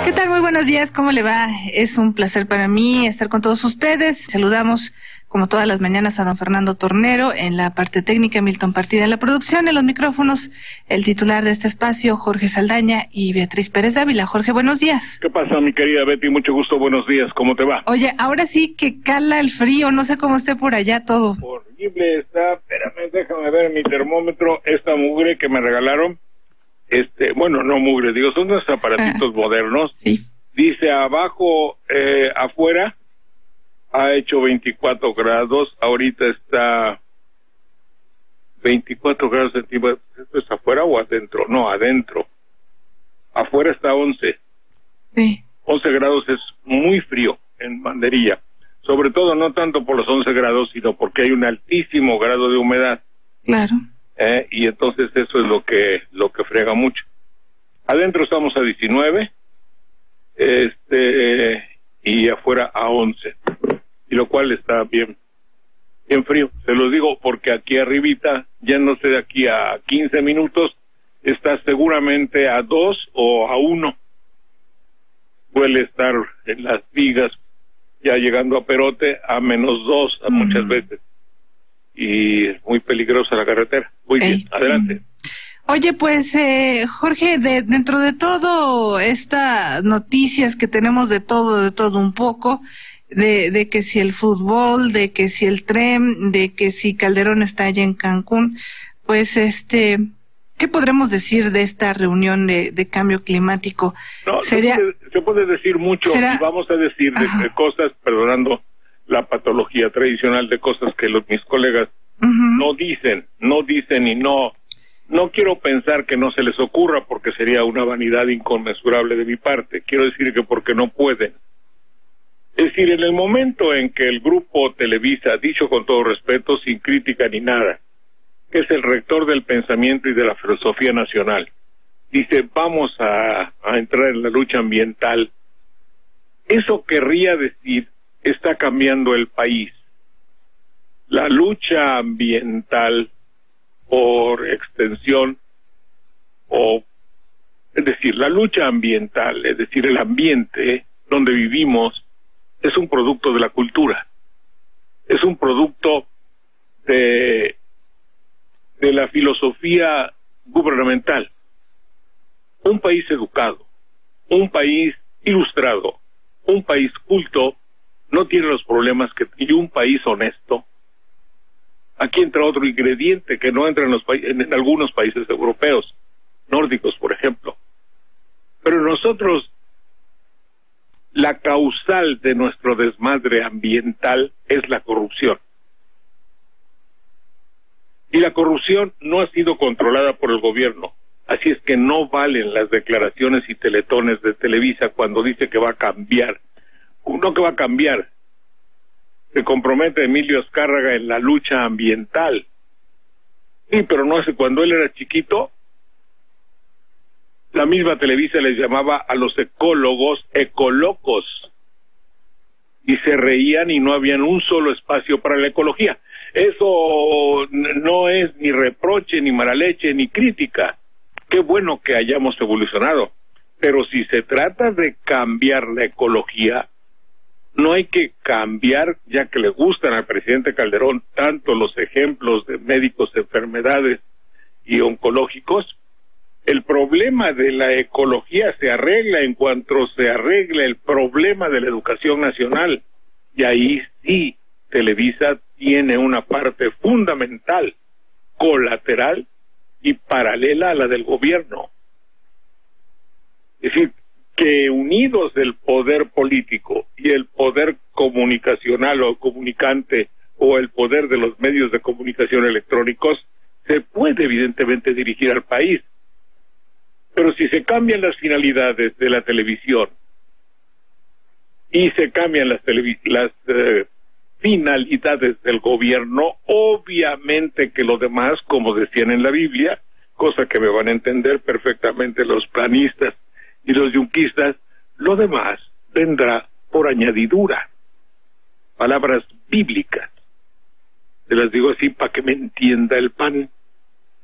¿Qué tal? Muy buenos días, ¿cómo le va? Es un placer para mí estar con todos ustedes. Saludamos, como todas las mañanas, a don Fernando Tornero en la parte técnica, Milton Partida en la producción, en los micrófonos, el titular de este espacio, Jorge Saldaña y Beatriz Pérez Dávila. Jorge, buenos días. ¿Qué pasa, mi querida Betty? Mucho gusto, buenos días, ¿cómo te va? Oye, ahora sí que cala el frío, no sé cómo esté por allá todo. Horrible está, espérame, déjame ver mi termómetro, esta mugre que me regalaron. Bueno, no mugre, digo, son unos aparatitos modernos. Sí. Dice abajo, afuera, ha hecho 24 grados, ahorita está 24 grados centígrados. ¿Esto es afuera o adentro? No, adentro. Afuera está 11. Sí. 11 grados es muy frío en Banderilla. Sobre todo no tanto por los 11 grados, sino porque hay un altísimo grado de humedad. Claro. Y entonces eso es lo que frega mucho. Adentro estamos a 19, y afuera a 11, y lo cual está bien frío. Se los digo porque aquí arribita, ya no sé, de aquí a 15 minutos, está seguramente a 2 o a 1. Suele estar en las vigas, ya llegando a Perote, a -2 muchas veces. Y es muy peligrosa la carretera. Muy bien, adelante. Oye, pues, Jorge, dentro de todo estas noticias que tenemos de todo un poco, de que si el fútbol, de que si el tren, de que si Calderón está allá en Cancún, pues, ¿qué podremos decir de esta reunión de cambio climático? No, se puede decir mucho, y vamos a decir de cosas, perdonando la patología tradicional, de cosas que mis colegas no dicen y no quiero pensar que no se les ocurra, porque sería una vanidad inconmensurable de mi parte. Quiero decir que porque no pueden. Es decir, en el momento en que el grupo Televisa, dicho con todo respeto, sin crítica ni nada, que es el rector del pensamiento y de la filosofía nacional, dice, vamos a entrar en la lucha ambiental, eso querría decir, está cambiando el país. La lucha ambiental, por extensión, es decir, la lucha ambiental, es decir, el ambiente donde vivimos, es un producto de la cultura, es un producto de la filosofía gubernamental. Un país educado, un país ilustrado, un país culto, no tiene los problemas y un país honesto. Aquí entra otro ingrediente que no entra en algunos países europeos, nórdicos, por ejemplo. Pero nosotros, la causal de nuestro desmadre ambiental es la corrupción. Y la corrupción no ha sido controlada por el gobierno. Así es que no valen las declaraciones y teletones de Televisa cuando dice que va a cambiar. No que va a cambiar. Se compromete Emilio Azcárraga en la lucha ambiental. Sí, pero no hace, cuando él era chiquito, la misma Televisa les llamaba a los ecólogos ecolocos. Y se reían y no habían un solo espacio para la ecología. Eso no es ni reproche, ni mala leche, ni crítica. Qué bueno que hayamos evolucionado. Pero si se trata de cambiar la ecología, no hay que cambiar, ya que le gustan al presidente Calderón tanto los ejemplos de médicos de enfermedades y oncológicos. El problema de la ecología se arregla en cuanto se arregla el problema de la educación nacional. Y ahí sí, Televisa tiene una parte fundamental, colateral y paralela a la del gobierno. Es decir, que unidos el poder político y el poder comunicacional o comunicante o el poder de los medios de comunicación electrónicos, se puede evidentemente dirigir al país. Pero si se cambian las finalidades de la televisión y se cambian las finalidades del gobierno, obviamente que lo demás, como decían en la Biblia, cosa que me van a entender perfectamente los planistas y los yunquistas, lo demás vendrá por añadidura. Palabras bíblicas. Se las digo así para que me entienda el pan.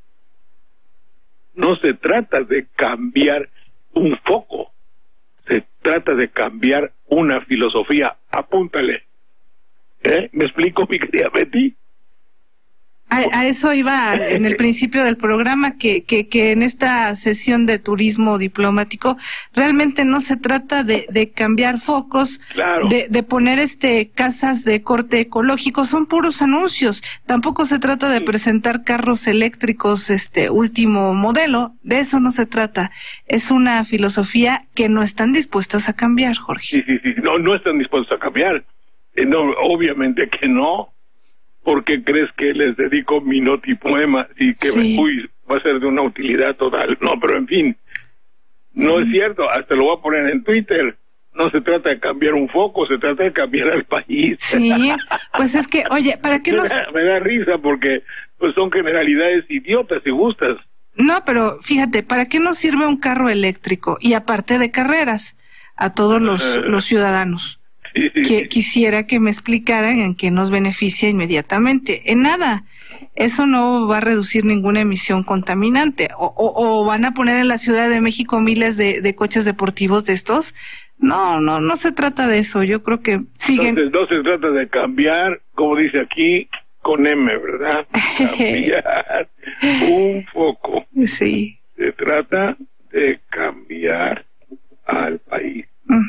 No se trata de cambiar un foco, se trata de cambiar una filosofía. Apúntale. ¿Me explico, mi querida Betty? A eso iba en el principio del programa, que en esta sesión de turismo diplomático realmente no se trata de cambiar focos, claro, de poner casas de corte ecológico, son puros anuncios. Tampoco se trata de presentar carros eléctricos último modelo, de eso no se trata. Es una filosofía que no están dispuestas a cambiar, Jorge. Sí, no están dispuestos a cambiar. No, obviamente que no. ¿Por qué crees que les dedico mi notipoema y que va a ser de una utilidad total? No, pero en fin, no es cierto, hasta lo voy a poner en Twitter. No se trata de cambiar un foco, se trata de cambiar al país. Sí, pues es que, oye, ¿para qué nos...? Me da risa porque pues son generalidades idiotas, si gustas. No, pero fíjate, ¿para qué nos sirve un carro eléctrico? Y aparte de carreras, a todos los ciudadanos. Que quisiera que me explicaran en qué nos beneficia inmediatamente. En nada. Eso no va a reducir ninguna emisión contaminante. O van a poner en la Ciudad de México miles de coches deportivos de estos. No se trata de eso. Yo creo que siguen... Entonces no se trata de cambiar, como dice aquí, con M, ¿verdad? Cambiar un foco. Sí. Se trata de cambiar al país.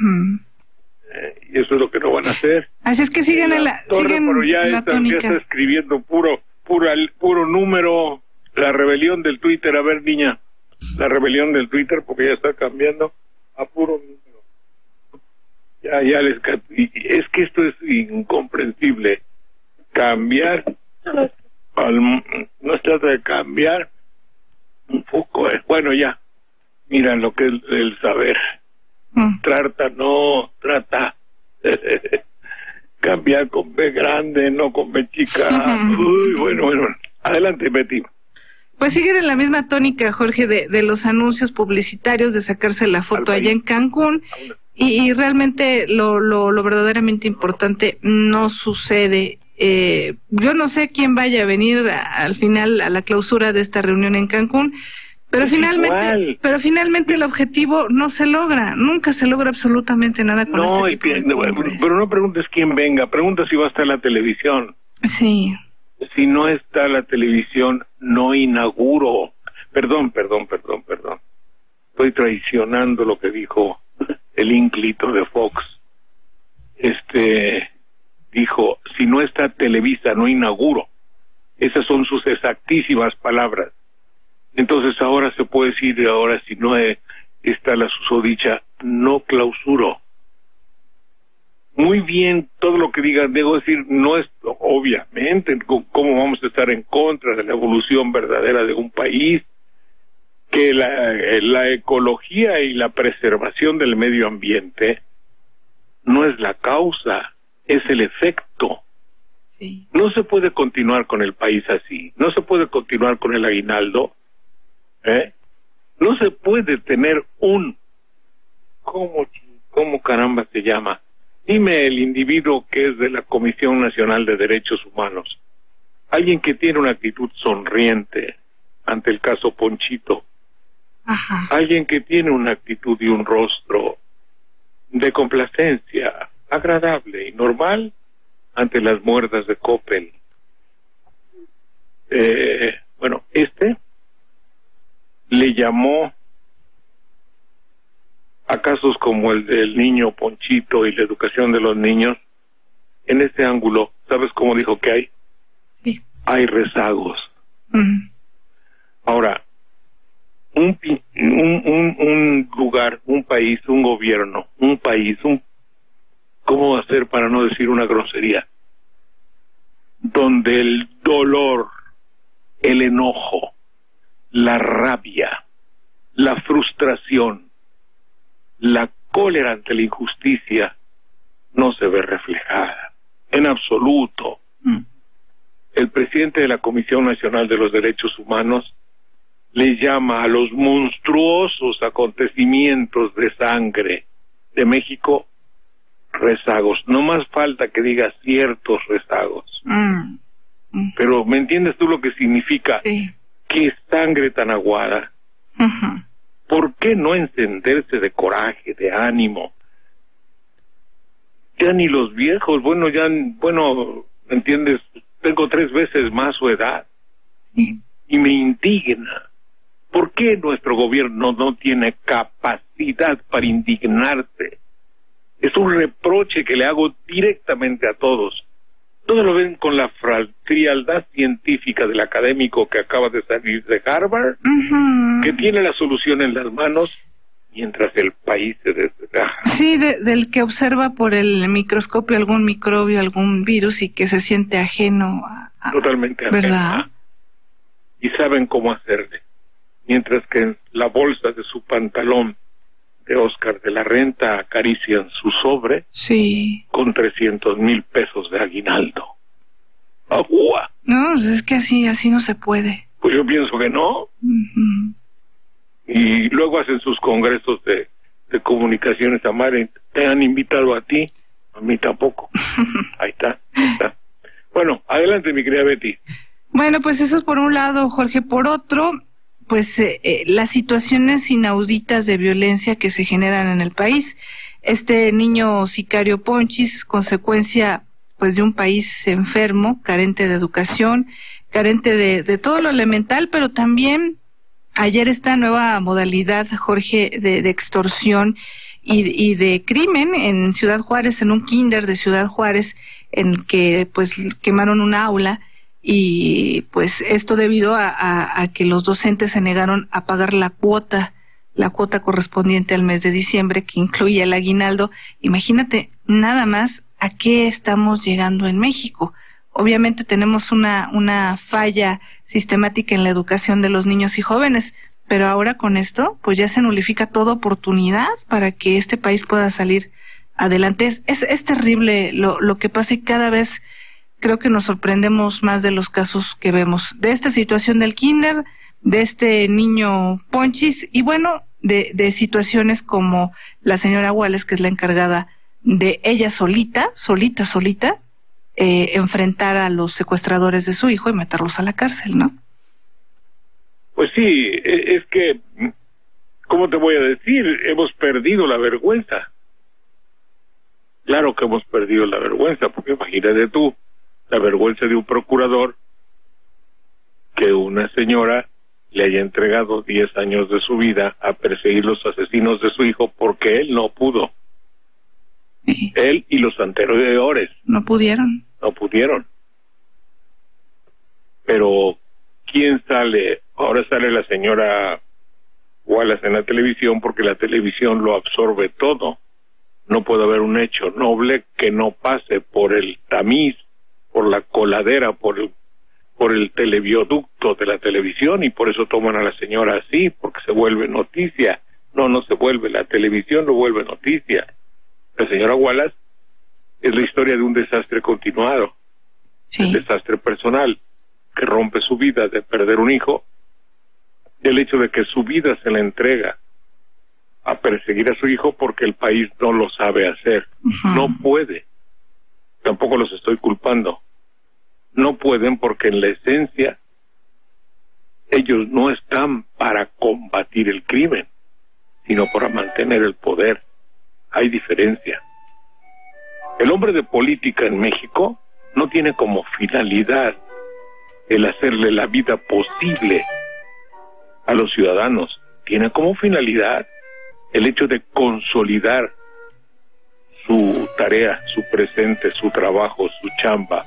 Y eso es lo que no van a hacer. Así es que siguen en la pero ya está escribiendo puro número. La rebelión del Twitter, a ver, niña, la rebelión del Twitter, porque ya está cambiando a puro número. Es que esto es incomprensible. Cambiar no se trata de cambiar un poco. Bueno, ya, mira lo que es el saber. Trata cambiar con B grande, no con B chica. Uy, bueno, adelante, Betty. Pues siguen en la misma tónica, Jorge, de los anuncios publicitarios, de sacarse la foto allá en Cancún, y realmente lo verdaderamente importante no sucede. Yo no sé quién vaya a venir al final a la clausura de esta reunión en Cancún, pero finalmente el objetivo no se logra, nunca se logra absolutamente nada con pero no preguntes quién venga, pregunta si va a estar la televisión. Sí. Si no está la televisión, no inauguro. Perdón. Estoy traicionando lo que dijo el ínclito de Fox. Dijo, si no está Televisa, no inauguro. Esas son sus exactísimas palabras. Entonces ahora se puede decir, ahora si no está la susodicha, no clausuro. Muy bien, todo lo que digan, debo decir, no es, obviamente, cómo vamos a estar en contra de la evolución verdadera de un país, que la ecología y la preservación del medio ambiente no es la causa, es el efecto. Sí. No se puede continuar con el país así, no se puede continuar con el aguinaldo, no se puede tener ¿cómo caramba se llama? Dime el individuo que es de la Comisión Nacional de Derechos Humanos, alguien que tiene una actitud sonriente ante el caso Ponchito, alguien que tiene una actitud y un rostro de complacencia agradable y normal ante las muerdas de Coppel. Le llamó a casos como el del niño Ponchito y la educación de los niños. En este ángulo, ¿sabes cómo dijo que hay? Sí. Hay rezagos. Ahora, un lugar, un país, un gobierno, ¿cómo hacer para no decir una grosería? Donde el dolor, el enojo, la rabia, la frustración, la cólera ante la injusticia no se ve reflejada en absoluto. El presidente de la Comisión Nacional de los Derechos Humanos le llama a los monstruosos acontecimientos de sangre de México rezagos. No más falta que diga ciertos rezagos. Pero ¿me entiendes tú lo que significa? Sí. Qué sangre tan aguada. ¿Por qué no encenderse de coraje, de ánimo, Ya ni los viejos, bueno, ¿me entiendes? Tengo 3 veces más su edad. Sí. Y me indigna. ¿Por qué nuestro gobierno no tiene capacidad para indignarse? Es un reproche que le hago directamente a todos. Todos lo ven con la frialdad científica del académico que acaba de salir de Harvard, que tiene la solución en las manos, mientras el país se desgaja. Sí, del que observa por el microscopio algún microbio, algún virus y que se siente ajeno a totalmente ajeno. ¿Verdad? Y saben cómo hacerle. Mientras que en la bolsa de su pantalón de Oscar de la Renta acarician su sobre, sí, con 300,000 pesos de aguinaldo. ¡Agua! No, es que así no se puede. Pues yo pienso que no. Y luego hacen sus congresos de comunicaciones a Mari. ¿Te han invitado a ti? A mí tampoco. Ahí está. Bueno, adelante, mi querida Betty. Bueno, pues eso es por un lado, Jorge. Por otro, pues las situaciones inauditas de violencia que se generan en el país. Este niño sicario Ponchis, consecuencia pues de un país enfermo, carente de educación, carente de todo lo elemental, pero también ayer esta nueva modalidad, Jorge, de extorsión y de crimen en Ciudad Juárez, en un kinder de Ciudad Juárez, en que pues quemaron una aula. Y pues esto debido a que los docentes se negaron a pagar la cuota correspondiente al mes de diciembre, que incluía el aguinaldo. Imagínate nada más a qué estamos llegando en México. Obviamente tenemos una falla sistemática en la educación de los niños y jóvenes, pero ahora con esto pues ya se nulifica toda oportunidad para que este país pueda salir adelante. Es terrible lo que pasa, y cada vez creo que nos sorprendemos más de los casos que vemos, de esta situación del kinder, de este niño Ponchis, y bueno, de situaciones como la señora Wallace, que es la encargada de ella solita, enfrentar a los secuestradores de su hijo y meterlos a la cárcel, ¿no? Pues sí, es que, ¿cómo te voy a decir? Hemos perdido la vergüenza. Claro que hemos perdido la vergüenza, porque imagínate tú, la vergüenza de un procurador que una señora le haya entregado 10 años de su vida a perseguir los asesinos de su hijo porque él no pudo. Sí. Él y los anteriores. No pudieron. Pero, ¿quién sale? Ahora sale la señora Wallace en la televisión porque la televisión lo absorbe todo. No puede haber un hecho noble que no pase por el tamiz, por la coladera, por el televiaducto de la televisión, y por eso toman a la señora así, porque se vuelve noticia. No se vuelve, la televisión lo vuelve noticia. La señora Wallace es la historia de un desastre continuado, sí. El desastre personal, que rompe su vida de perder un hijo, el hecho de que su vida se la entrega a perseguir a su hijo porque el país no lo sabe hacer, no puede. Tampoco los estoy culpando. No pueden porque en la esencia ellos no están para combatir el crimen, sino para mantener el poder. Hay diferencia. El hombre de política en México no tiene como finalidad el hacerle la vida posible a los ciudadanos. Tiene como finalidad el hecho de consolidar su tarea, su presente, su trabajo, su chamba,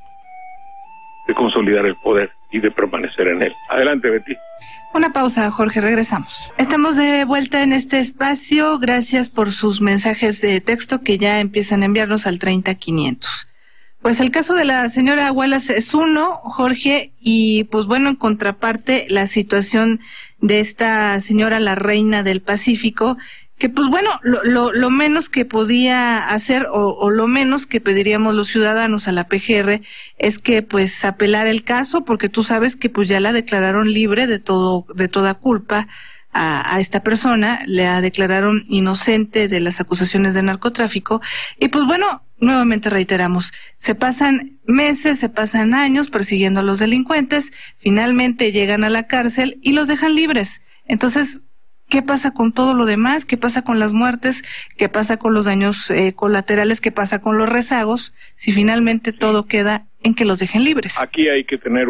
de consolidar el poder y de permanecer en él. Adelante, Betty. Una pausa, Jorge, regresamos. Estamos de vuelta en este espacio. Gracias por sus mensajes de texto que ya empiezan a enviarnos al 30500. Pues el caso de la señora Wallace es uno, Jorge, y pues bueno, en contraparte, la situación de esta señora, la reina del Pacífico, que pues bueno, lo menos que podía hacer o lo menos que pediríamos los ciudadanos a la PGR es que pues apelar el caso, porque tú sabes que pues ya la declararon libre de toda culpa a esta persona, la declararon inocente de las acusaciones de narcotráfico, y pues bueno, nuevamente reiteramos, se pasan meses, se pasan años persiguiendo a los delincuentes, finalmente llegan a la cárcel y los dejan libres. Entonces, ¿qué pasa con todo lo demás? ¿Qué pasa con las muertes? ¿Qué pasa con los daños colaterales? ¿Qué pasa con los rezagos? Si finalmente todo queda en que los dejen libres. Aquí hay que tener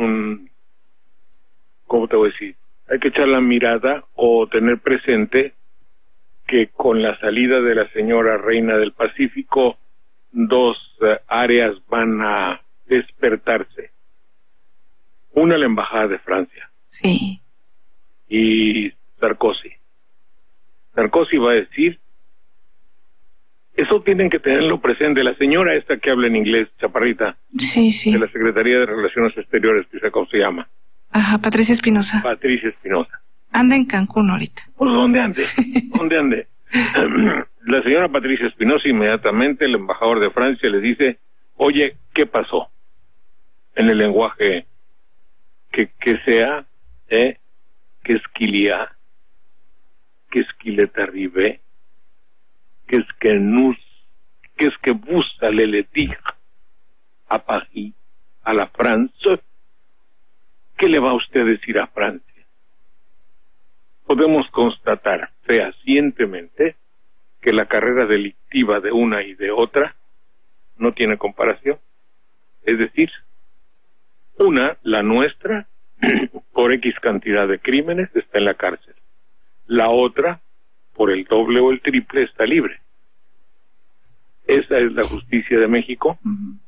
¿cómo te voy a decir? Hay que echar la mirada o tener presente que con la salida de la señora Reina del Pacífico, dos áreas van a despertarse. Una, la Embajada de Francia. Sí. Y Sarkozy. Sarkozy va a decir, eso tienen que tenerlo presente. La señora esta que habla en inglés, chaparrita, sí, sí, de la Secretaría de Relaciones Exteriores, que sé cómo se llama. Ajá, Patricia Espinosa. Patricia Espinosa. Anda en Cancún ahorita. Pues, ¿dónde ande? ¿Dónde ande? La señora Patricia Espinosa, inmediatamente el embajador de Francia le dice, oye, ¿qué pasó? En el lenguaje que sea, que es qu'il y a, que es qu'il est arrivé, que es que vous allez le dire a París, a la France. ¿Qué le va a usted decir a Francia? Podemos constatar fehacientemente que la carrera delictiva de una y de otra no tiene comparación. Es decir, una, la nuestra, por X cantidad de crímenes, está en la cárcel. La otra, por el doble o el triple, está libre. Esa es la justicia de México.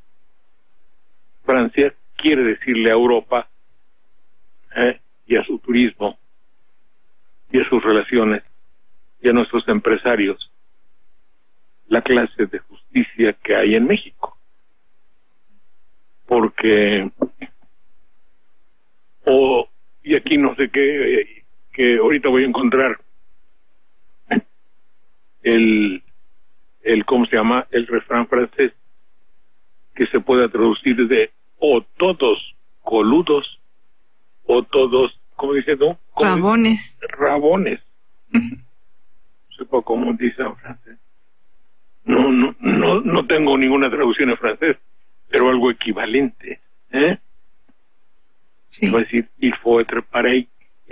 Francia quiere decirle a Europa y a su turismo y a sus relaciones y a nuestros empresarios la clase de justicia que hay en México, porque y aquí no sé qué, que ahorita voy a encontrar el ¿cómo se llama? El refrán francés que se pueda traducir de o todos coludos o todos, ¿cómo dice tú? Rabones. Rabones. No sé cómo dice en francés. No tengo ninguna traducción en francés, pero algo equivalente. Sí. Iba a decir, il faut être pareil.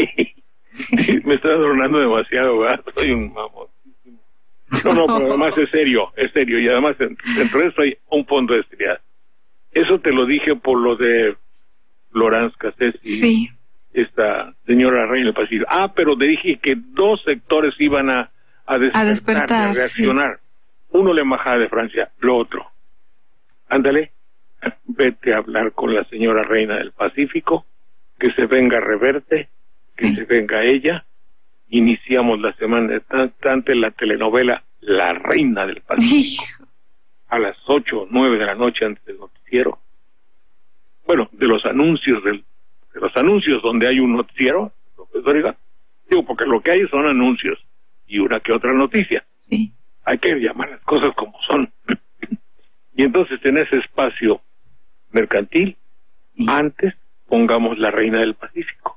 Me está adornando demasiado, ¿verdad? Soy un mamón. No, pero además es serio, y además dentro de eso hay un fondo de seriedad. Eso te lo dije por lo de Florence Cassés y sí, esta señora Reina del Pacífico. Pero te dije que dos sectores iban a despertar, a reaccionar. Sí. Uno, la Embajada de Francia, lo otro. Ándale, vete a hablar con la señora Reina del Pacífico, que se venga Reverte, que se venga ella. Iniciamos la semana de la telenovela La Reina del Pacífico a las 8 o 9 de la noche antes del noticiero. Bueno, de los anuncios donde hay un noticiero, digo, porque lo que hay son anuncios y una que otra noticia. Sí. Hay que llamar las cosas como son. Y entonces en ese espacio mercantil, antes pongamos La Reina del Pacífico.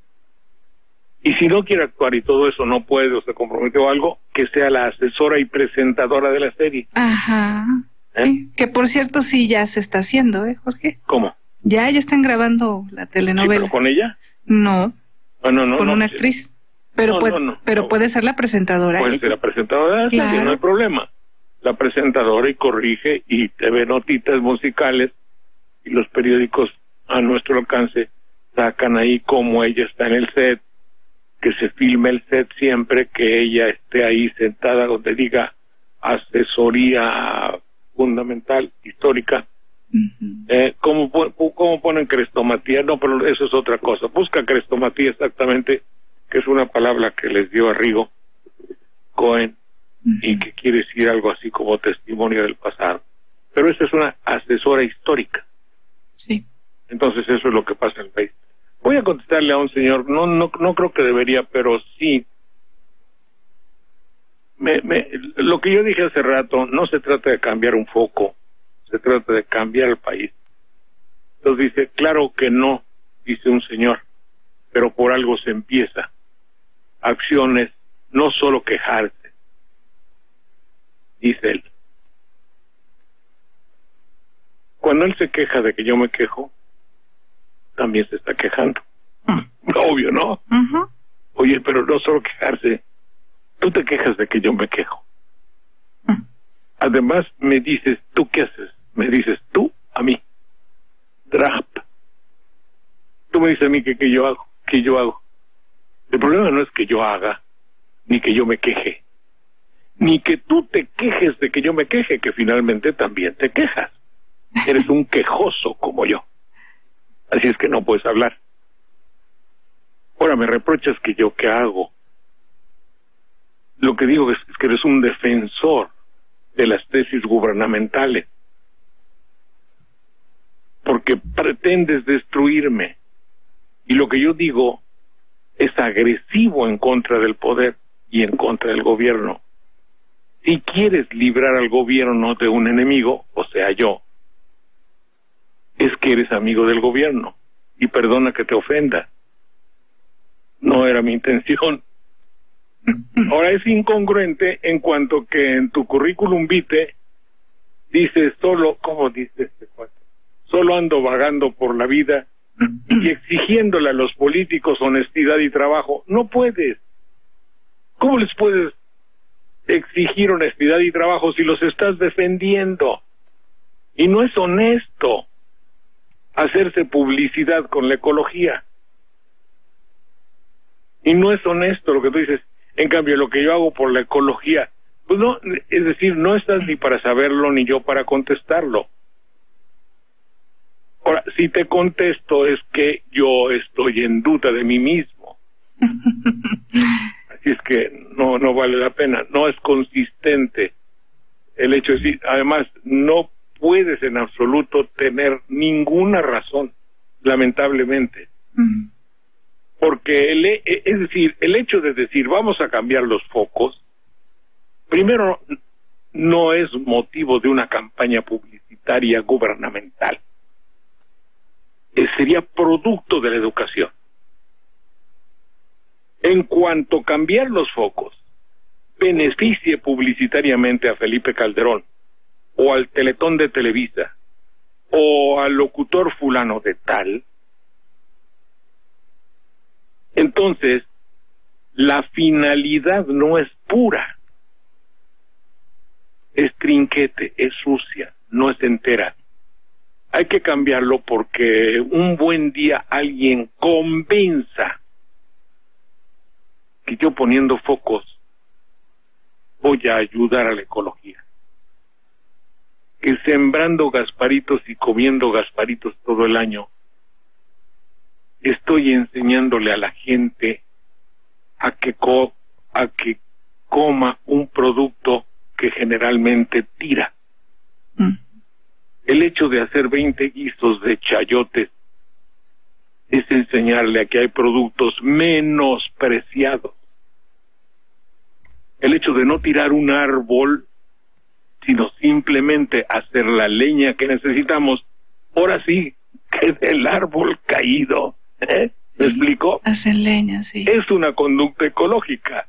Y si no quiere actuar y todo eso no puede o se comprometió a algo, que sea la asesora y presentadora de la serie. Ajá. Sí, que por cierto sí ya se está haciendo, Jorge. ¿Cómo? Ya están grabando la telenovela. ¿Sí, pero con ella? No. No, con una actriz. Pero puede ser la presentadora. Puede ser la presentadora de la serie, no hay problema. La presentadora y corrige y te ve notitas musicales y los periódicos a nuestro alcance sacan ahí cómo ella está en el set, que se filme el set siempre, que ella esté ahí sentada donde diga asesoría fundamental, histórica. ¿Cómo ponen crestomatía? No, pero eso es otra cosa. Busca crestomatía exactamente, que es una palabra que les dio a Rigo Cohen y que quiere decir algo así como testimonio del pasado. Pero esta es una asesora histórica. Sí. Entonces eso es lo que pasa en el país. Voy a contestarle a un señor, no creo que debería, pero sí. Lo que yo dije hace rato, no se trata de cambiar un foco, se trata de cambiar el país. Entonces dice, claro que no, dice un señor, pero por algo se empieza. Acciones, no solo quejarse, dice él. Cuando él se queja de que yo me quejo, también se está quejando. Obvio, ¿no? Oye, pero no solo quejarse. Tú te quejas de que yo me quejo. Además, me dices, ¿tú qué haces? Me dices, tú a mí. Drap. Tú me dices a mí que yo hago, que yo hago. El problema no es que yo haga, ni que yo me queje, ni que tú te quejes de que yo me queje, que finalmente también te quejas. Eres un quejoso como yo. Así es que no puedes hablar. Ahora me reprochas que yo qué hago. Lo que digo es que eres un defensor de las tesis gubernamentales, porque pretendes destruirme. Y lo que yo digo es agresivo en contra del poder y en contra del gobierno. Si quieres librar al gobierno de un enemigo, o sea yo, es que eres amigo del gobierno. Y perdona que te ofenda. No era mi intención. Ahora es incongruente en cuanto que en tu currículum vitae dices solo, ¿cómo dice este cuate? Solo ando vagando por la vida y exigiéndole a los políticos honestidad y trabajo. No puedes. ¿Cómo les puedes exigir honestidad y trabajo si los estás defendiendo? Y no es honesto hacerse publicidad con la ecología. Y no es honesto lo que tú dices. En cambio, lo que yo hago por la ecología, pues no, es decir, no estás ni para saberlo ni yo para contestarlo. Ahora, si te contesto es que yo estoy en duda de mí mismo. Así es que no vale la pena, no es consistente el hecho de decir, además, no puedes en absoluto tener ninguna razón, lamentablemente. Porque, es decir, el hecho de decir vamos a cambiar los focos, primero, no es motivo de una campaña publicitaria gubernamental. Sería producto de la educación. En cuanto cambiar los focos beneficie publicitariamente a Felipe Calderón, o al Teletón de Televisa, o al locutor fulano de tal, entonces la finalidad no es pura, es trinquete, es sucia, no es entera. Hay que cambiarlo porque un buen día alguien convenza que yo poniendo focos voy a ayudar a la ecología, que sembrando gasparitos y comiendo gasparitos todo el año estoy enseñándole a la gente a que coma un producto que generalmente tira. El hecho de hacer 20 guisos de chayotes es enseñarle a que hay productos menospreciados. El hecho de no tirar un árbol, sino simplemente hacer la leña que necesitamos, ahora sí, que del árbol caído. ¿Me explico? Hacer leña, sí. Es una conducta ecológica.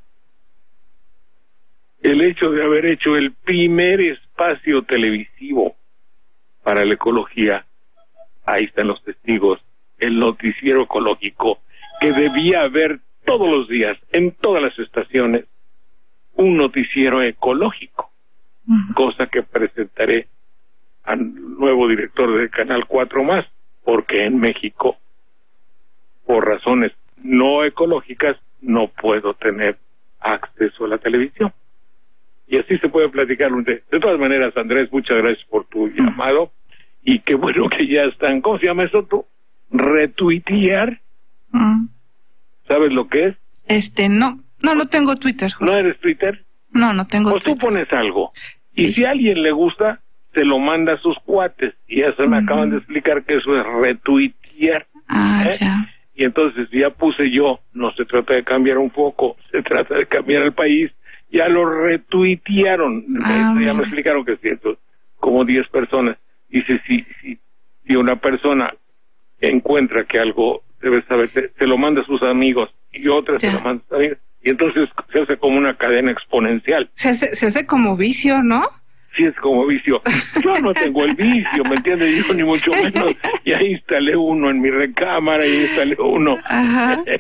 El hecho de haber hecho el primer espacio televisivo para la ecología, ahí están los testigos, el noticiero ecológico, que debía haber todos los días, en todas las estaciones, un noticiero ecológico, cosa que presentaré al nuevo director del Canal 4 más, porque en México, por razones no ecológicas, no puedo tener acceso a la televisión. Y así se puede platicar. De todas maneras, Andrés, muchas gracias por tu llamado, y qué bueno que ya están, ¿cómo se llama eso tú? Retuitear. ¿Sabes lo que es? No tengo Twitter, Jorge. ¿No eres Twitter? No tengo Twitter. Tú pones algo, y si a alguien le gusta, se lo manda a sus cuates, y eso me acaban de explicar que eso es retuitear. Ya. Y entonces ya puse yo, no se trata de cambiar un foco, se trata de cambiar el país, ya lo retuitearon, ya me explicaron que es cierto, como 10 personas. Dice, si una persona encuentra que algo debe saber, se lo manda a sus amigos, y otra se lo manda a sus amigos, y entonces se hace como una cadena exponencial. Se hace como vicio, ¿no? Sí, es como vicio. Yo no tengo el vicio, ¿me entiendes? Yo ni mucho menos. Ya instalé uno en mi recámara, y instalé uno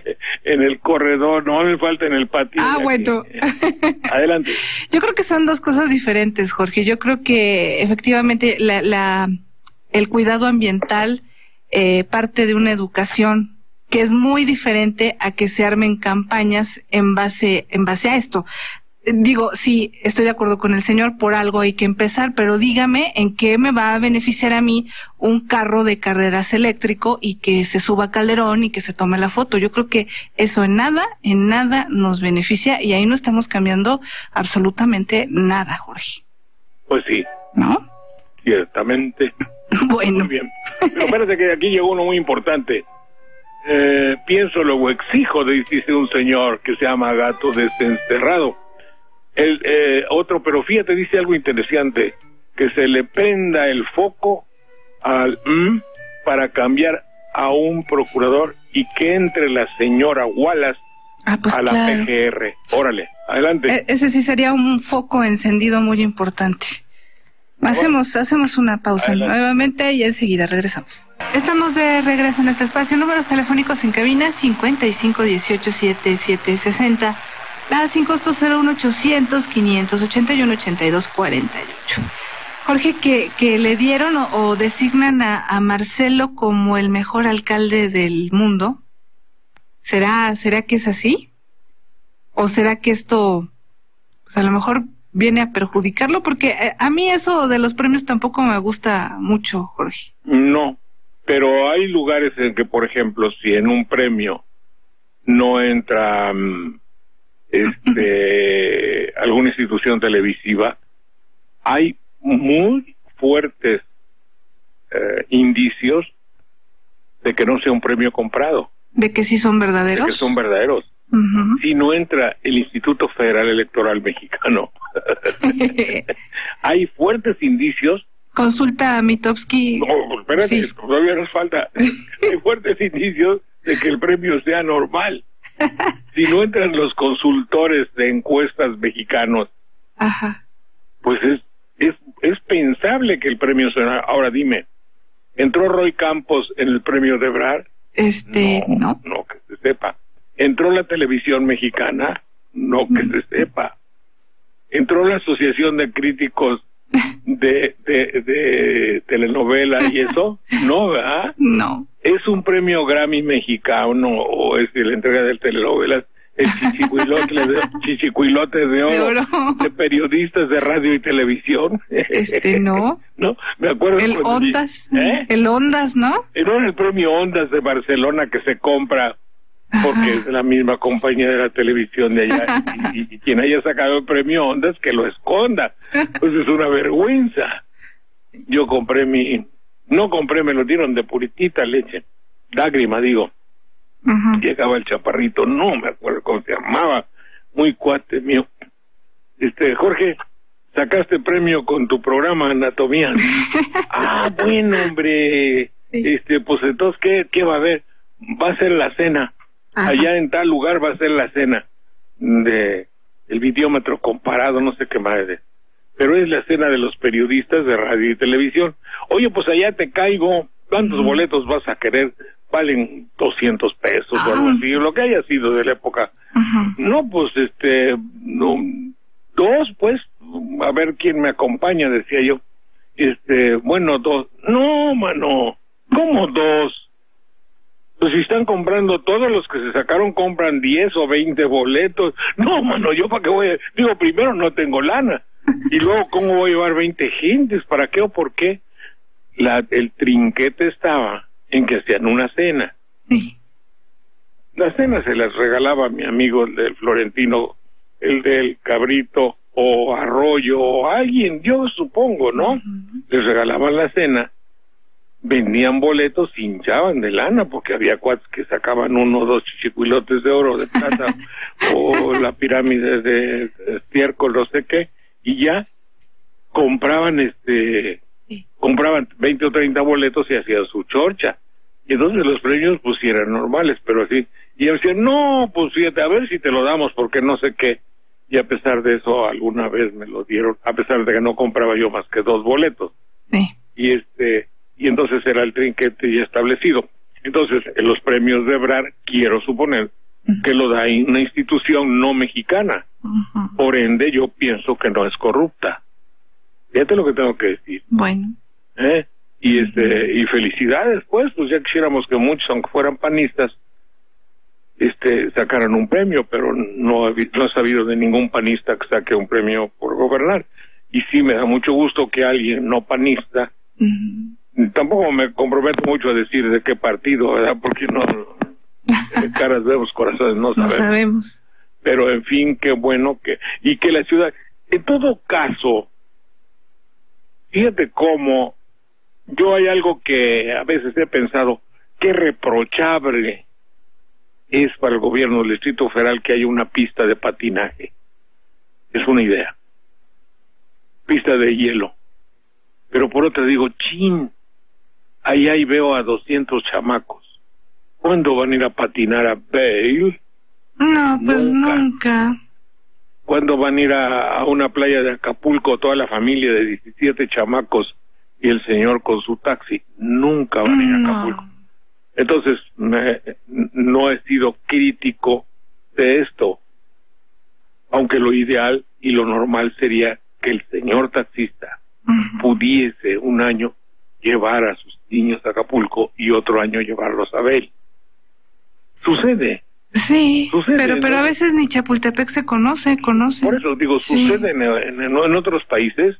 en el corredor, no me falta en el patio. Ah, bueno. Adelante. Yo creo que son dos cosas diferentes, Jorge. Yo creo que efectivamente el cuidado ambiental parte de una educación que es muy diferente a que se armen campañas en base a esto. Digo, sí, estoy de acuerdo con el señor, por algo hay que empezar, pero dígame en qué me va a beneficiar a mí un carro de carreras eléctrico y que se suba a Calderón y que se tome la foto. Yo creo que eso en nada nos beneficia y ahí no estamos cambiando absolutamente nada, Jorge. Pues sí. ¿No? Ciertamente. Bueno. Muy bien. Pero espérate que aquí llegó uno muy importante. Pienso, luego exijo, dice un señor que se llama Gato Desencerrado. Otro, pero fíjate, dice algo interesante, que se le prenda el foco al para cambiar a un procurador y que entre la señora Wallace pues a la PGR. Órale, adelante. Ese sí sería un foco encendido muy importante. Hacemos una pausa nuevamente y enseguida regresamos. Estamos de regreso en este espacio. Números telefónicos en cabina 5518-7760. La sin costo 01800-581-8248. Jorge, que le dieron o designan a Marcelo como el mejor alcalde del mundo. ¿Será que es así? ¿O será que esto, pues a lo mejor viene a perjudicarlo? Porque a mí eso de los premios tampoco me gusta mucho, Jorge. No, pero hay lugares en que, por ejemplo, si en un premio no entra alguna institución televisiva, hay muy fuertes indicios de que no sea un premio comprado. ¿De que sí son verdaderos? De que son verdaderos. Si no entra el Instituto Federal Electoral Mexicano. Hay fuertes indicios. Consulta a Mitofsky. No, espérate, sí. Todavía nos falta. Hay fuertes indicios de que el premio sea normal. Si no entran los consultores de encuestas mexicanos, pues es pensable que el premio sea. Ahora dime, ¿entró Roy Campos en el premio de Ebrard? No. No, que se sepa. ¿Entró la televisión mexicana? No, que se sepa. ¿Entró la Asociación de Críticos de telenovela y eso? No, ¿verdad? No. ¿Es un premio Grammy mexicano o es la entrega de telenovelas? El chichicuilote de oro de periodistas de radio y televisión. No. No, me acuerdo. El Ondas. El Ondas, ¿no? No, el premio Ondas de Barcelona que se compra porque es la misma compañía de la televisión de allá y quien haya sacado el premio Ondas que lo esconda. Pues es una vergüenza. Yo compré me lo dieron de puritita leche, lágrima digo. Llegaba el chaparrito, no me acuerdo cómo se llamaba, muy cuate mío. Jorge, sacaste premio con tu programa Anatomía. Bueno, hombre. Sí. Pues entonces, ¿qué va a haber? Va a ser la cena. Allá en tal lugar va a ser la cena de el videómetro comparado, no sé qué más. Pero es la cena de los periodistas de radio y televisión. Oye, pues allá te caigo. ¿Cuántos boletos vas a querer? Valen 200 pesos o algo así, lo que haya sido de la época. No, pues no, 2, pues, a ver quién me acompaña, decía yo. Bueno, 2. No, mano, ¿cómo 2? Pues si están comprando, todos los que se sacaron compran 10 o 20 boletos. No, mano, yo para qué voy a... Digo, primero no tengo lana. Y luego, ¿cómo voy a llevar 20 gentes? ¿Para qué o por qué? El trinquete estaba en que hacían una cena. Sí. La cena se las regalaba a mi amigo el del Florentino, el del Cabrito o Arroyo o alguien, yo supongo, ¿no? Les regalaban la cena, vendían boletos, hinchaban de lana porque había cuates que sacaban 1 o 2 chichicuilotes de oro, de plata o la pirámide de estiércol, no sé qué, y ya compraban compraban 20 o 30 boletos y hacían su chorcha. Y entonces los premios pues sí eran normales, pero así. Y ellos decían, no, pues fíjate, a ver si te lo damos porque no sé qué. Y a pesar de eso, alguna vez me lo dieron, a pesar de que no compraba yo más que 2 boletos. Sí. Y y entonces era el trinquete ya establecido. Entonces, en los premios de Ebrard, quiero suponer, que lo da una institución no mexicana. Por ende, yo pienso que no es corrupta. Fíjate lo que tengo que decir. Bueno. Y felicidades, pues ya quisiéramos que muchos, aunque fueran panistas, sacaran un premio, pero no he sabido de ningún panista que saque un premio por gobernar. Y sí me da mucho gusto que alguien no panista, tampoco me comprometo mucho a decir de qué partido, ¿verdad? Porque no, caras vemos, corazones no sabemos. No sabemos. Pero en fin, qué bueno y que la ciudad, en todo caso, fíjate cómo yo hay algo que a veces he pensado, qué reprochable es para el gobierno del Distrito Federal que haya una pista de patinaje. Es una idea. Pista de hielo. Pero por otra digo, chin, ahí veo a 200 chamacos. ¿Cuándo van a ir a patinar a Vail? No, pues nunca. ¿Cuándo van a ir a una playa de Acapulco toda la familia de 17 chamacos y el señor con su taxi? Nunca van a ir a Acapulco. Entonces, no he sido crítico de esto, aunque lo ideal y lo normal sería que el señor taxista pudiese un año llevar a sus niños a Acapulco y otro año llevarlos a Vail. Sucede. Sí, pero a veces ni Chapultepec se conoce. Por eso digo, sucede en otros países,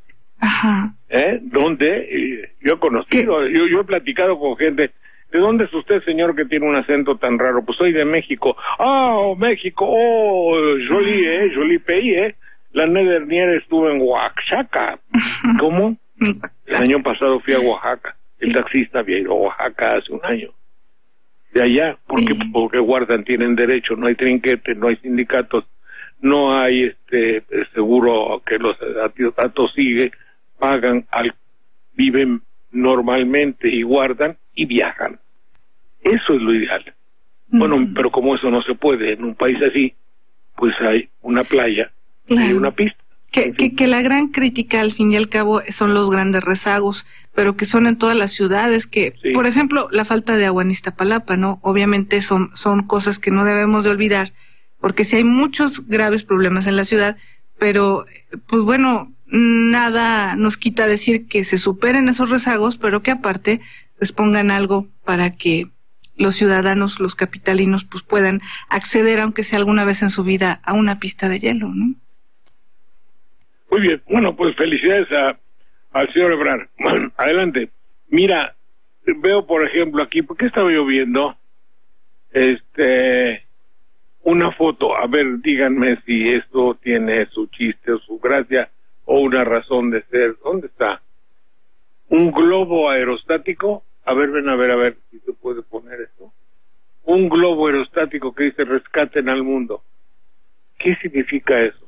donde yo he conocido, yo he platicado con gente. ¿De dónde es usted, señor, que tiene un acento tan raro? Pues soy de México. México, joli pays, La dernière estuvo en Oaxaca. ¿Cómo? El año pasado fui a Oaxaca. El taxista había ido a Oaxaca hace un año. De allá, porque guardan, tienen derecho, no hay trinquete, no hay sindicatos, no hay seguro que los datos sigue, pagan, viven normalmente y guardan y viajan. Eso es lo ideal. Bueno, pero como eso no se puede en un país así, pues hay una playa y una pista. Que la gran crítica al fin y al cabo son los grandes rezagos, pero que son en todas las ciudades, por ejemplo, la falta de agua en Iztapalapa, ¿no? Obviamente son cosas que no debemos de olvidar, porque sí hay muchos graves problemas en la ciudad, pero pues bueno, nada nos quita decir que se superen esos rezagos, pero que aparte pues pongan algo para que los ciudadanos, los capitalinos, pues puedan acceder, aunque sea alguna vez en su vida, a una pista de hielo, ¿no? Muy bien, bueno, pues felicidades al señor Ebrard. Bueno, adelante. Mira, veo por ejemplo aquí, ¿por qué estaba yo viendo? Una foto, a ver, díganme si esto tiene su chiste o su gracia o una razón de ser. ¿Dónde está? Un globo aerostático. A ver, ven a ver si se puede poner esto. Un globo aerostático que dice rescaten al mundo. ¿Qué significa eso?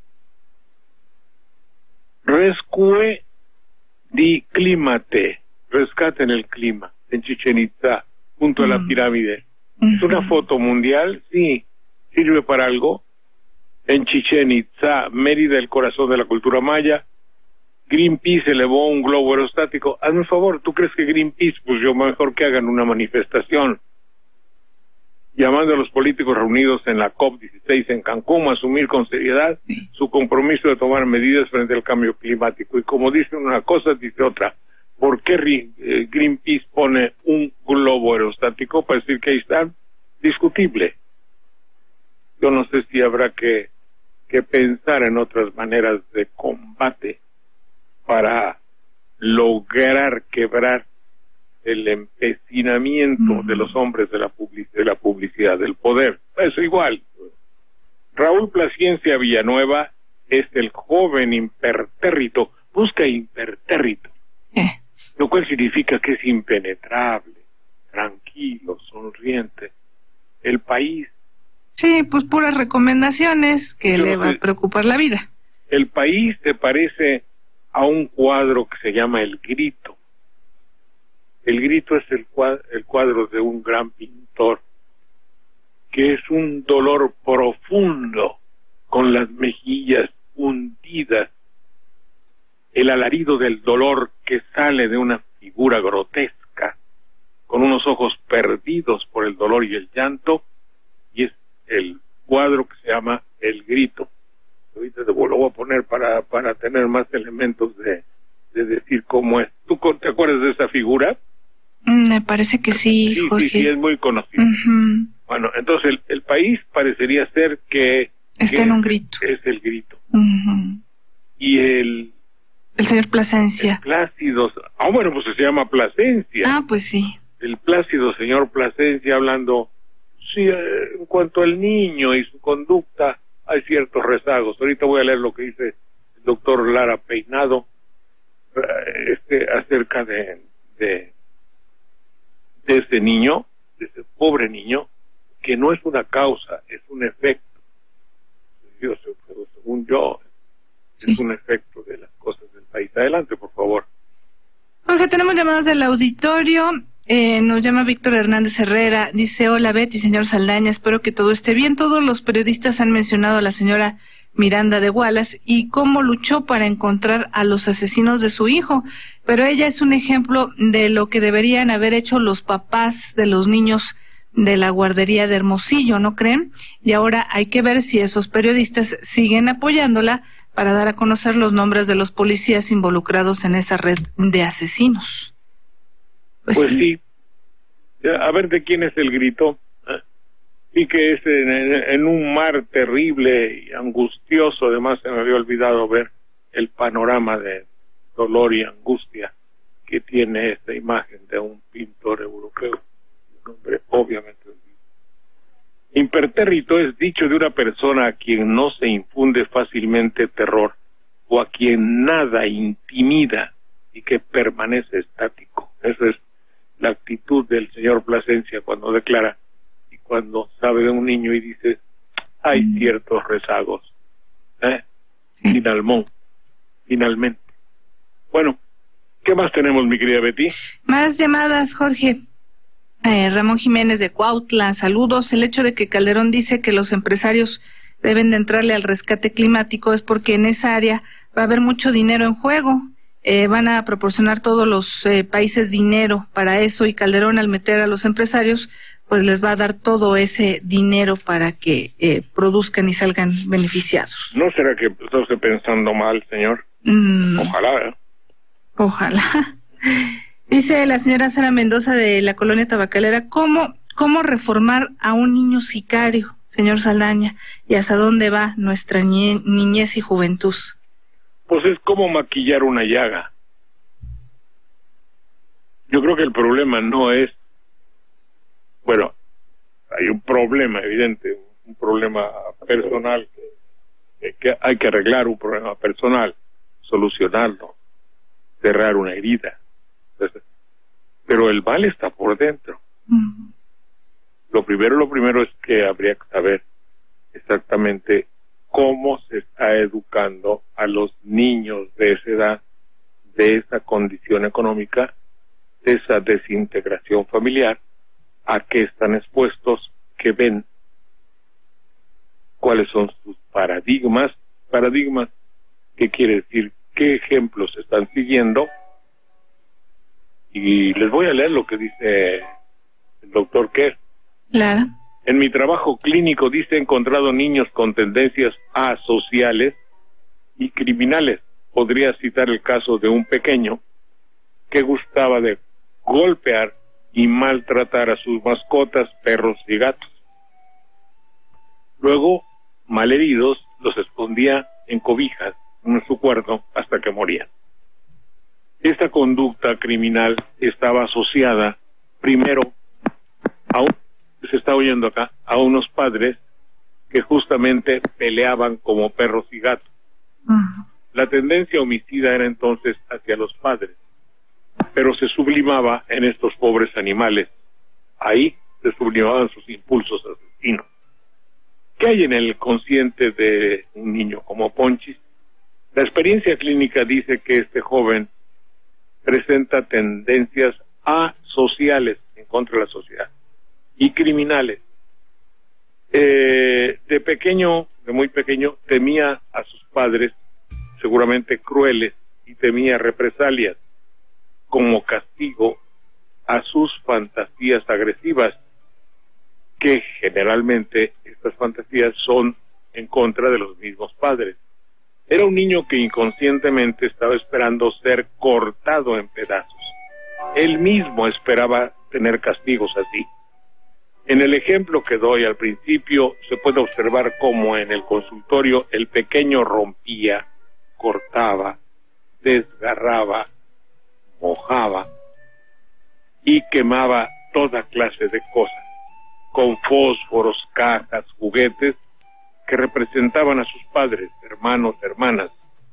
Rescue di climate, rescaten el clima, en Chichén Itzá, junto a la pirámide. ¿Es una foto mundial? Sí. ¿Sirve para algo? En Chichén Itzá, Mérida, el corazón de la cultura maya, Greenpeace elevó un globo aerostático. Hazme un favor, ¿tú crees que Greenpeace, pues yo mejor que hagan una manifestación llamando a los políticos reunidos en la COP16 en Cancún a asumir con seriedad su compromiso de tomar medidas frente al cambio climático? Y como dice una cosa, dice otra. ¿Por qué Greenpeace pone un globo aerostático para decir que ahí está? Discutible. Yo no sé si habrá que pensar en otras maneras de combate para lograr quebrar el empecinamiento de los hombres de la publicidad, del poder. Eso igual. Raúl Plasciencia Villanueva es el joven impertérrito, busca impertérrito, lo cual significa que es impenetrable, tranquilo, sonriente. El país. Sí, pues puras recomendaciones que le va a preocupar la vida. El país se parece a un cuadro que se llama El Grito. El Grito es el cuadro de un gran pintor, que es un dolor profundo, con las mejillas hundidas, el alarido del dolor que sale de una figura grotesca, con unos ojos perdidos por el dolor y el llanto, y es el cuadro que se llama El Grito. Ahorita lo voy a poner para tener más elementos de decir cómo es. ¿Tú te acuerdas de esa figura? Me parece que sí, Jorge. Sí, es muy conocido. Bueno, entonces el país parecería ser que está en un grito. Es el grito. Y el señor Plasencia. El Plácido, bueno, pues se llama Plasencia. Pues sí. El plácido señor Plasencia hablando, sí, en cuanto al niño y su conducta, hay ciertos rezagos. Ahorita voy a leer lo que dice el doctor Lara Peinado acerca de ese niño, de ese pobre niño, que no es una causa, es un efecto. Dios, pero según yo, es un efecto de las cosas del país. Adelante, por favor. Jorge, tenemos llamadas del auditorio. Nos llama Víctor Hernández Herrera. Dice: hola Betty, señor Saldaña, espero que todo esté bien. Todos los periodistas han mencionado a la señora Miranda de Wallace y cómo luchó para encontrar a los asesinos de su hijo, pero ella es un ejemplo de lo que deberían haber hecho los papás de los niños de la guardería de Hermosillo, ¿no creen? Y ahora hay que ver si esos periodistas siguen apoyándola para dar a conocer los nombres de los policías involucrados en esa red de asesinos. Pues sí. A ver, ¿de quién es el grito? Sí, que es en un mar terrible y angustioso. Además, se me había olvidado ver el panorama de dolor y angustia que tiene esta imagen de un pintor europeo, un hombre obviamente. Impertérrito es dicho de una persona a quien no se infunde fácilmente terror o a quien nada intimida y que permanece estático. Esa es la actitud del señor Plasencia cuando declara y cuando sabe de un niño y dice: hay ciertos rezagos. Finalmente. Bueno, ¿qué más tenemos, mi querida Betty? Más llamadas, Jorge. Ramón Jiménez de Cuautla, saludos. El hecho de que Calderón dice que los empresarios deben de entrarle al rescate climático es porque en esa área va a haber mucho dinero en juego. Van a proporcionar todos los países dinero para eso, y Calderón, al meter a los empresarios, pues les va a dar todo ese dinero para que produzcan y salgan beneficiados. ¿No será que está usted pensando mal, señor? Ojalá. Ojalá. Dice la señora Sara Mendoza de la colonia Tabacalera: ¿Cómo reformar a un niño sicario, señor Saldaña? ¿Y hasta dónde va nuestra niñez y juventud? Pues es como maquillar una llaga. Yo creo que el problema no es... Bueno, hay un problema evidente, un problema personal, que hay que arreglar un problema personal, solucionarlo, cerrar una herida. Pero el mal está por dentro. Lo primero es que habría que saber exactamente cómo se está educando a los niños de esa edad, de esa condición económica, de esa desintegración familiar, a qué están expuestos, qué ven, cuáles son sus paradigmas, qué quiere decir, qué ejemplos están siguiendo. Y les voy a leer lo que dice el doctor Kerr. Claro. En mi trabajo clínico, dice, he encontrado niños con tendencias asociales y criminales. Podría citar el caso de un pequeño que gustaba de golpear y maltratar a sus mascotas, perros y gatos. Luego, malheridos, los escondía en cobijas en su cuarto hasta que morían. Esta conducta criminal estaba asociada primero se está oyendo acá, a unos padres que justamente peleaban como perros y gatos. La tendencia homicida era entonces hacia los padres, pero se sublimaba en estos pobres animales. Ahí se sublimaban sus impulsos asesinos. ¿Qué hay en el consciente de un niño como Ponchis? La experiencia clínica dice que este joven presenta tendencias asociales en contra de la sociedad y criminales. De muy pequeño, temía a sus padres, seguramente crueles, y temía represalias como castigo a sus fantasías agresivas, que generalmente estas fantasías son en contra de los mismos padres. Era un niño que inconscientemente estaba esperando ser cortado en pedazos. Él mismo esperaba tener castigos así. En el ejemplo que doy al principio se puede observar cómo en el consultorio el pequeño rompía, cortaba, desgarraba, mojaba y quemaba toda clase de cosas, con fósforos, cajas, juguetes que representaban a sus padres, hermanos, hermanas,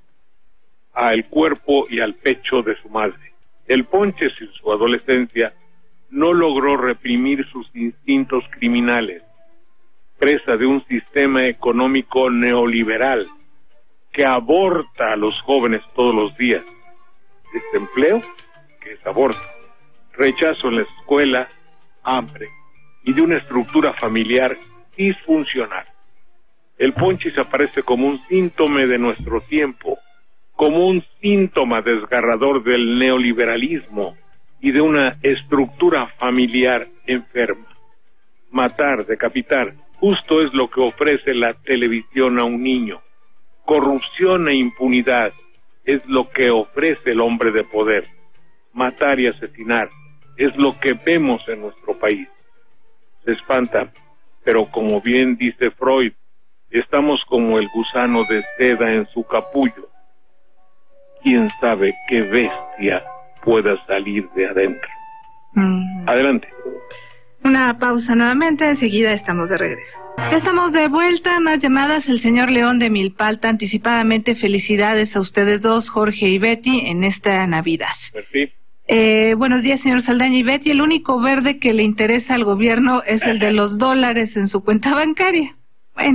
al cuerpo y al pecho de su madre. El Ponches en su adolescencia no logró reprimir sus instintos criminales, presa de un sistema económico neoliberal que aborta a los jóvenes todos los días. Desempleo, que es aborto, rechazo en la escuela, hambre y de una estructura familiar disfuncional. El Ponches aparece como un síntoma de nuestro tiempo, como un síntoma desgarrador del neoliberalismo y de una estructura familiar enferma. Matar, decapitar, justo es lo que ofrece la televisión a un niño. Corrupción e impunidad es lo que ofrece el hombre de poder. Matar y asesinar es lo que vemos en nuestro país. Se espantan, pero como bien dice Freud, estamos como el gusano de seda en su capullo. ¿Quién sabe qué bestia pueda salir de adentro? Adelante. Una pausa nuevamente, enseguida estamos de regreso. Estamos de vuelta, más llamadas. El señor León de Milpalta, anticipadamente felicidades a ustedes dos, Jorge y Betty, en esta Navidad. Sí. Buenos días, señor Saldaña y Betty. El único verde que le interesa al gobierno es el de los dólares en su cuenta bancaria. Bueno.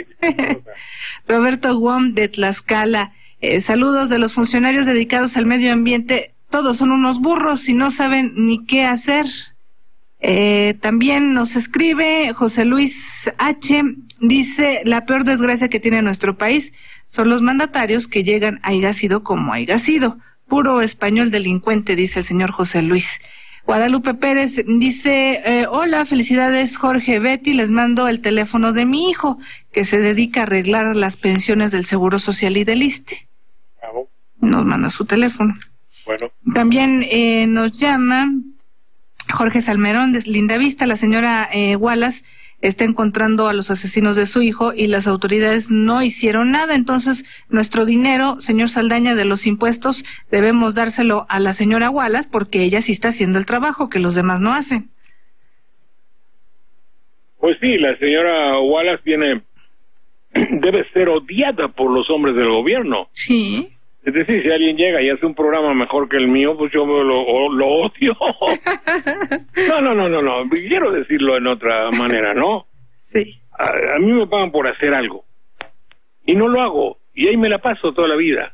Roberto Guam de Tlaxcala. Saludos de los funcionarios dedicados al medio ambiente. Todos son unos burros y no saben ni qué hacer. También nos escribe José Luis H. Dice, la peor desgracia que tiene nuestro país son los mandatarios que llegan haya sido como haya sido. Puro español delincuente, dice el señor José Luis. Guadalupe Pérez dice, hola, felicidades Jorge, Betty, les mando el teléfono de mi hijo, que se dedica a arreglar las pensiones del Seguro Social y del ISSSTE. Nos manda su teléfono. Bueno. También nos llama Jorge Salmerón de Lindavista. La señora Wallace está encontrando a los asesinos de su hijo y las autoridades no hicieron nada. Entonces, nuestro dinero, señor Saldaña, de los impuestos, debemos dárselo a la señora Wallace porque ella sí está haciendo el trabajo que los demás no hacen. Pues sí, la señora Wallace debe ser odiada por los hombres del gobierno. Sí. Es decir, si alguien llega y hace un programa mejor que el mío, pues yo lo odio. No. Quiero decirlo en otra manera, ¿no? Sí. A mí me pagan por hacer algo. Y no lo hago. Y ahí me la paso toda la vida.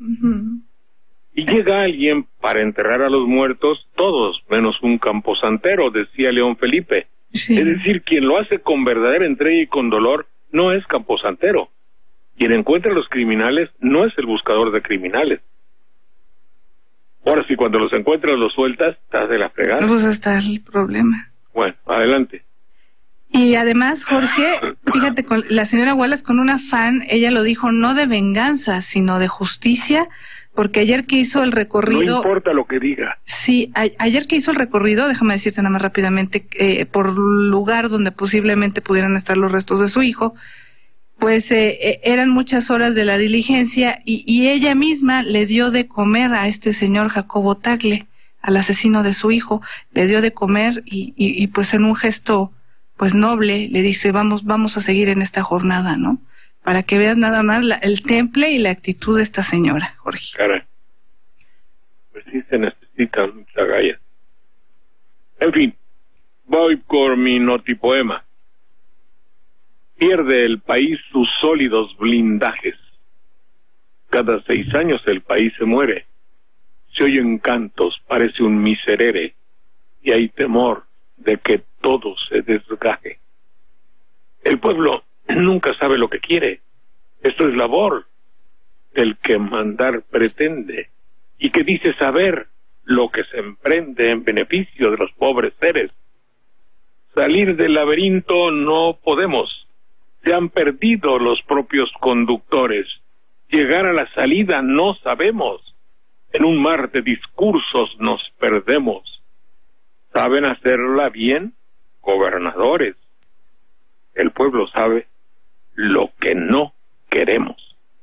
Y llega alguien para enterrar a los muertos, todos, menos un camposantero, decía León Felipe. Sí. Es decir, quien lo hace con verdadera entrega y con dolor, no es camposantero. Quien encuentra a los criminales no es el buscador de criminales. Ahora sí, cuando los encuentras, los sueltas, estás de la fregada. Pues está el problema. Bueno, adelante. Y además, Jorge, fíjate, con la señora Wallace, con un afán, ella lo dijo, no de venganza, sino de justicia, porque ayer que hizo el recorrido... No importa lo que diga. Sí, ayer que hizo el recorrido, déjame decirte nada más rápidamente, por lugar donde posiblemente pudieran estar los restos de su hijo, pues eran muchas horas de la diligencia y ella misma le dio de comer a este señor Jacobo Tagle, al asesino de su hijo, le dio de comer y pues en un gesto pues noble le dice vamos a seguir en esta jornada, ¿no? Para que veas nada más el temple y la actitud de esta señora, Jorge. Caray, pues sí se necesita mucha galla. En fin, voy con mi notipoema. Pierde el país sus sólidos blindajes. Cada 6 años el país se muere. Se oyen cantos, parece un miserere, y hay temor de que todo se desgaje. El pueblo nunca sabe lo que quiere. Esto es labor del que mandar pretende, y que dice saber lo que se emprende en beneficio de los pobres seres. salir del laberinto no podemos. Se han perdido los propios conductores. Llegar a la salida no sabemos. En un mar de discursos nos perdemos. ¿Saben hacerla bien? Gobernadores. El pueblo sabe lo que no queremos.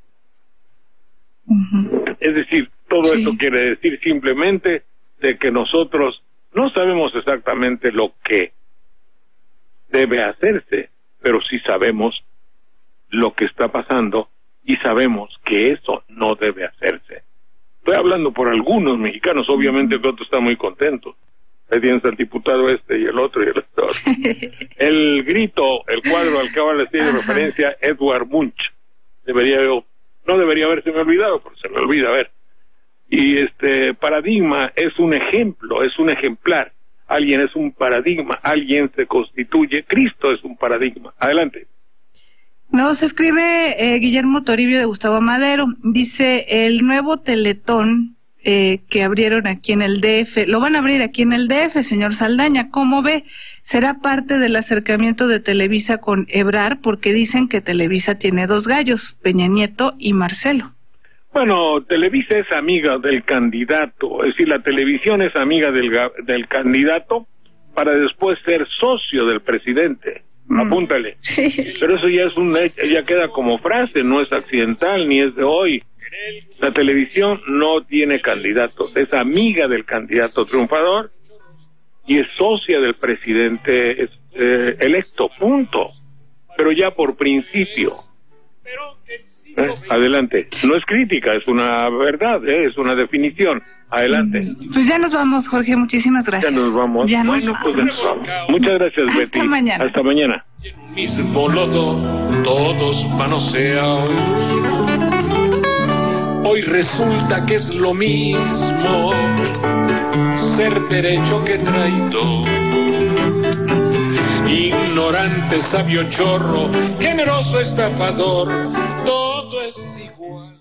Es decir, todo esto quiere decir simplemente de que nosotros no sabemos exactamente lo que debe hacerse, pero sí sabemos lo que está pasando y sabemos que eso no debe hacerse. Estoy hablando por algunos mexicanos, obviamente que otros están muy contentos. Ahí tienes al diputado este y el otro y el otro. El grito, el cuadro al que ahora le estoy de referencia, Edvard Munch. No debería haberse me olvidado, pero se me olvida, a ver. Y paradigma es un ejemplo, es un ejemplar. Alguien es un paradigma, alguien se constituye. Cristo es un paradigma. Adelante. Nos escribe Guillermo Toribio de Gustavo Madero. Dice, el nuevo Teletón que abrieron aquí en el DF, lo van a abrir aquí en el DF, señor Saldaña. ¿Cómo ve? ¿Será parte del acercamiento de Televisa con Ebrard? Porque dicen que Televisa tiene dos gallos, Peña Nieto y Marcelo. Bueno, Televisa es amiga del candidato, es decir, la televisión es amiga del candidato para después ser socio del presidente. Apúntale. Sí. Pero eso ya queda como frase, no es accidental ni es de hoy. La televisión no tiene candidatos, es amiga del candidato triunfador y es socia del presidente electo, punto. Pero ya por principio. Adelante. No es crítica, es una verdad, es una definición. Adelante. Pues ya nos vamos, Jorge, muchísimas gracias. Ya nos vamos. Ya nos vamos. Pues nos vamos. Muchas gracias, Betty. Hasta mañana. Hasta mañana. Mismo lodo, todos manoseados. Hoy resulta que es lo mismo ser derecho que traidor. Ignorante, sabio, chorro, generoso, estafador, todo es igual.